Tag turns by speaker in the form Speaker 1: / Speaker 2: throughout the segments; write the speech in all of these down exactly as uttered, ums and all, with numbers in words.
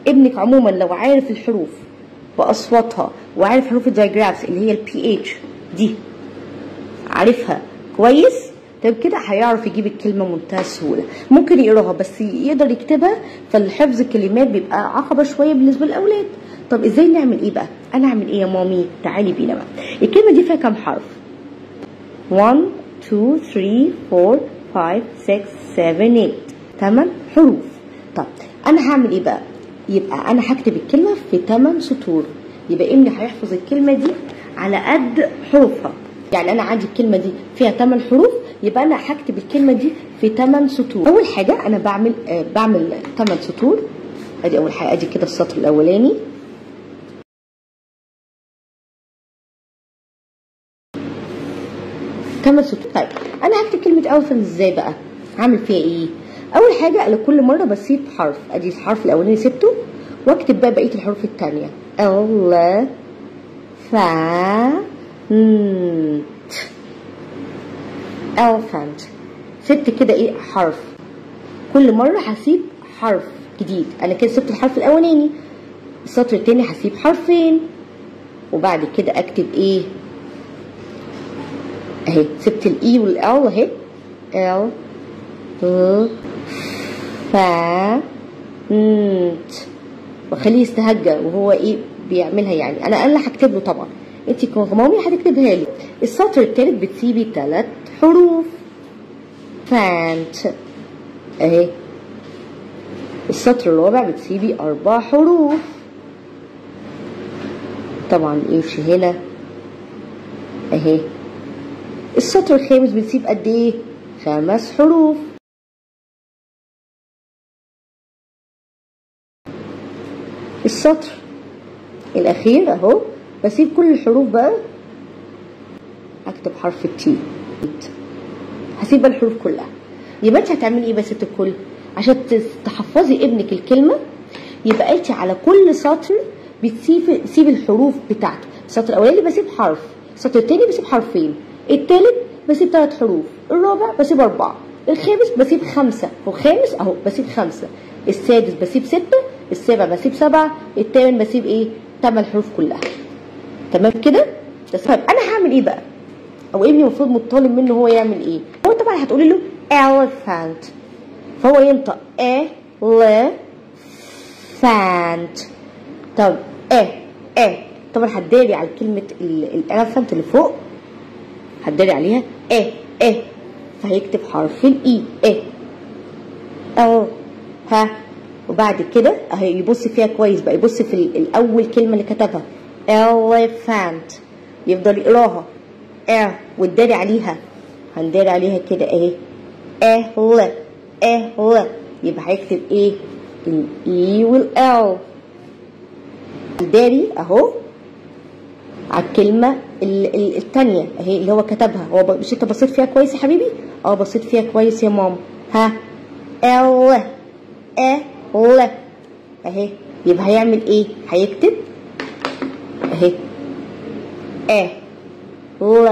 Speaker 1: ابنك عموما لو عارف الحروف باصواتها وعارف حروف الدايجرافز اللي هي البي اتش دي عارفها كويس، طب كده هيعرف يجيب الكلمه بمنتهى السهوله. ممكن يقراها بس يقدر يكتبها، فالحفظ الكلمات بيبقى عقبه شويه بالنسبه للاولاد. طب ازاي نعمل ايه بقى؟ انا اعمل ايه يا مامي؟ تعالي بينا بقى. الكلمه دي فيها كام حرف؟ واحد اتنين تلاتة أربعة خمسة ستة سبعة تمانية تمن حروف. طب انا هعمل ايه بقى؟ يبقى انا هكتب الكلمه في تمن سطور، يبقى ابني هيحفظ الكلمه دي على قد حروفها. يعني انا عندي الكلمه دي فيها تمن حروف، يبقى انا هكتب الكلمه دي في تمن سطور. اول حاجه انا بعمل آه بعمل تمن سطور. ادي اول حاجه، ادي كده السطر الاولاني، تمن سطور. طيب انا هكتب كلمه elephant ازاي بقى؟ هعمل فيها ايه؟ اول حاجه انا كل مره بسيب حرف، ادي الحرف الاولاني سبته، واكتب بقى بقيه الحروف الثانيه. ال فا ن elephant. سبت كده ايه حرف، كل مره هسيب حرف جديد. انا كده سبت الحرف الاولاني، السطر الثاني هسيب حرفين، وبعد كده اكتب ايه اهي، سبت الاي والال اهي، ال ل فا نت، واخليه يستهجى وهو ايه بيعملها. يعني انا انا هكتب له طبعا، انت كمامي هتكتبها لي. السطر الثالث بتسيبي ثلاث حروف، فانت اهي. السطر الرابع بتسيبي اربع حروف، طبعا ايش هنا اهي. السطر الخامس بتسيب قد ايه؟ خمس حروف. السطر الاخير اهو بسيب كل الحروف بقى، هكتب حرف التي، هسيب بقى الحروف كلها. يبقى انت هتعملي ايه بس الكل عشان تحفظي ابنك الكلمه؟ يبقى انت على كل سطر بتسيبي سيبي الحروف بتاعته. السطر الاولاني بسيب حرف، السطر الثاني بسيب حرفين، الثالث بسيب ثلاث حروف، الرابع بسيب اربعه، الخامس بسيب خمسه، والخامس اهو بسيب خمسه، السادس بسيب سته، السابع بسيب سبعه، الثامن بسيب ايه؟ ثمان حروف كلها. تمام كده؟ طيب انا هعمل ايه بقى؟ او ابني المفروض مطالب منه هو يعمل ايه؟ هو طبعا هتقولي له elephant، فهو ينطق ا ل فانت. طب ا ا طبعا هتداري على كلمه الاليفانت اللي فوق، هتداري عليها ا ا، فهيكتب حرف الاي ا اهو ها. وبعد كده اهي يبص فيها كويس بقى، يبص في الاول كلمه اللي كتبها elephant، يفضل يقراها ا وتداري عليها، هنداري عليها كده اهي ا ل ا ل، يبقى هيكتب ايه؟ الاي والال. الداري اهو على الكلمه الثانيه اهي اللي هو كتبها. هو مش انت بصيت فيها كويس يا حبيبي؟ اه بصيت فيها كويس يا ماما. ها ال ا ل اهي، يبقى هيعمل ايه؟ هيكتب اهي ا ل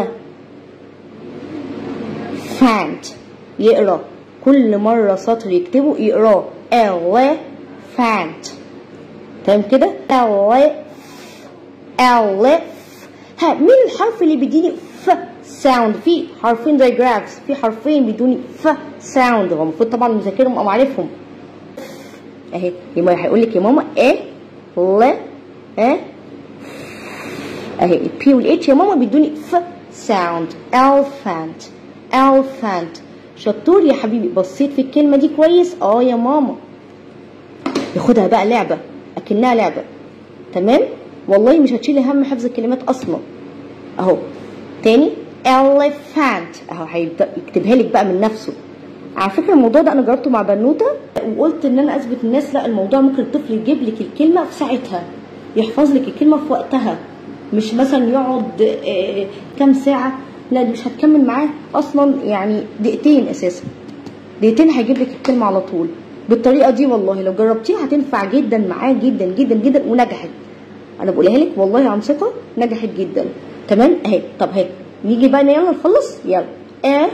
Speaker 1: فانت، يقرا كل مره سطر يكتبه يقراه ال فانت. تمام كده؟ ال ال. ها مين الحرف اللي بيديني ف ساوند؟ في حرفين دايجرافز، في حرفين بيدوني ف ساوند، هو المفروض طبعا مذاكرهم او عارفهم اهي. يبقى هيقول لك يا ماما ا ل ا اهي، البي والاتش يا ماما بيدوني ف ساوند. elephant elephant. شطور يا حبيبي، بصيت في الكلمه دي كويس؟ اه يا ماما. ياخدها بقى لعبه، اكنها لعبه. تمام؟ والله مش هتشيلي هم حفظ الكلمات اصلا. اهو تاني elephant اهو، هيبدا يكتبها لك بقى من نفسه. على فكره الموضوع ده انا جربته مع بنوته، وقلت ان انا اثبت الناس لا، الموضوع ممكن الطفل يجيب لك الكلمه في ساعتها، يحفظ لك الكلمه في وقتها، مش مثلا يقعد آه كام ساعه، لا دي مش هتكمل معاه اصلا، يعني دقيقتين اساسا، دقيقتين هيجيب لك الكلمه على طول بالطريقه دي. والله لو جربتيها هتنفع جدا معاه جدا جدا جدا، ونجحت. انا بقولها لك والله عن ثقه، نجحت جدا. تمام اهي. طب اهي نيجي بقى يلا نخلص. يلا ا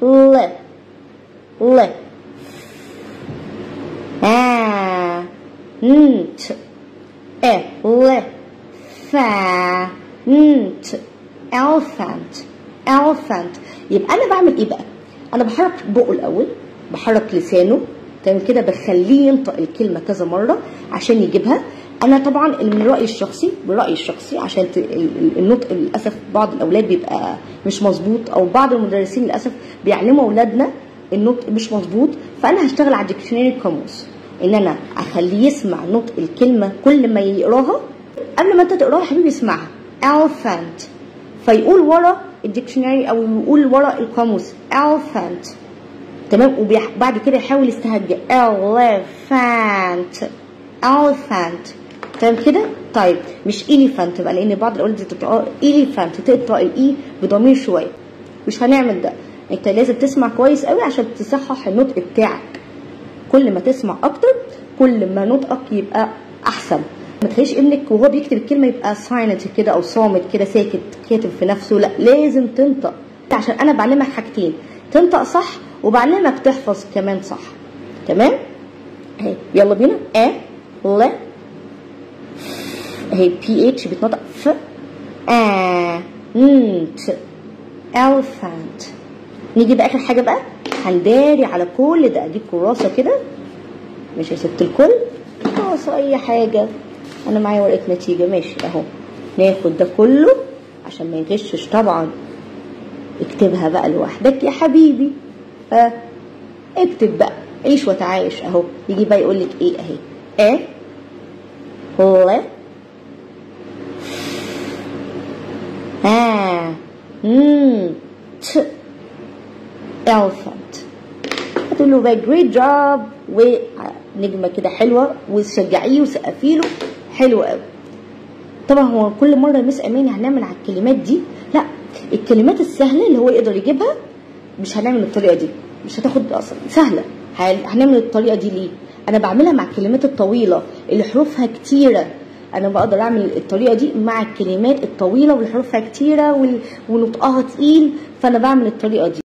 Speaker 1: ل ل ا نت ا ل فا نت elephant elephant. يبقى انا بعمل ايه بقى؟ انا بحرك بقه الاول، بحرك لسانه تمام كده، بخليه ينطق الكلمه كذا مره عشان يجيبها. انا طبعا من رايي الشخصي برايي الشخصي عشان النطق للاسف بعض الاولاد بيبقى مش مظبوط، او بعض المدرسين للاسف بيعلموا اولادنا النطق مش مظبوط، فانا هشتغل على الديكشنري القاموس ان انا اخليه يسمع نطق الكلمه كل ما يقراها. قبل ما انت تقراها يا حبيبي اسمعها elephant، فيقول ورا الديكشنري او يقول ورا القاموس elephant تمام، وبعد كده يحاول يستهجى elephant elephant تمام كده. طيب مش elephant بقى، لان بعض الاولاد بتقرا elephant تقرا الاي بضمير شويه، مش هنعمل ده. انت لازم تسمع كويس قوي عشان تصحح النطق بتاعك. كل ما تسمع اكتر كل ما نطقك يبقى احسن. ما تخليش ابنك وهو بيكتب الكلمه يبقى سايلنت كده او صامت كده ساكت كاتب في نفسه، لا لازم تنطق، عشان انا بعلمك حاجتين، تنطق صح وبعلمك تحفظ كمان صح. تمام اهي يلا بينا. ا ل اهي بي اتش بتنطق ف ا نت elephant. نيجي بقى اخر حاجه بقى، هنداري على كل ده. ادي كراسه كده مش يا ست الكل، كراسه اي حاجه، انا معايا ورقه نتيجه ماشي اهو. ناخد ده كله عشان ما يغشش طبعا. اكتبها بقى لوحدك يا حبيبي، ها اكتب بقى عيش وتعايش اهو. يجي بقى يقول لك ايه اهي ا ل ا ن ت elephant. هتقول له بقى great job ونجمه كده حلوه وتشجعيه وسقفي له حلو قوي. طبعا هو كل مره مس اماني هنعمل على الكلمات دي، لا الكلمات السهله اللي هو يقدر يجيبها مش هنعمل الطريقه دي، مش هتاخد اصلا سهله. هنعمل الطريقه دي ليه؟ انا بعملها مع الكلمات الطويله اللي حروفها كتيره. انا بقدر اعمل الطريقه دي مع الكلمات الطويله واللي حروفها كتيره ونطقها تقيل، فانا بعمل الطريقه دي.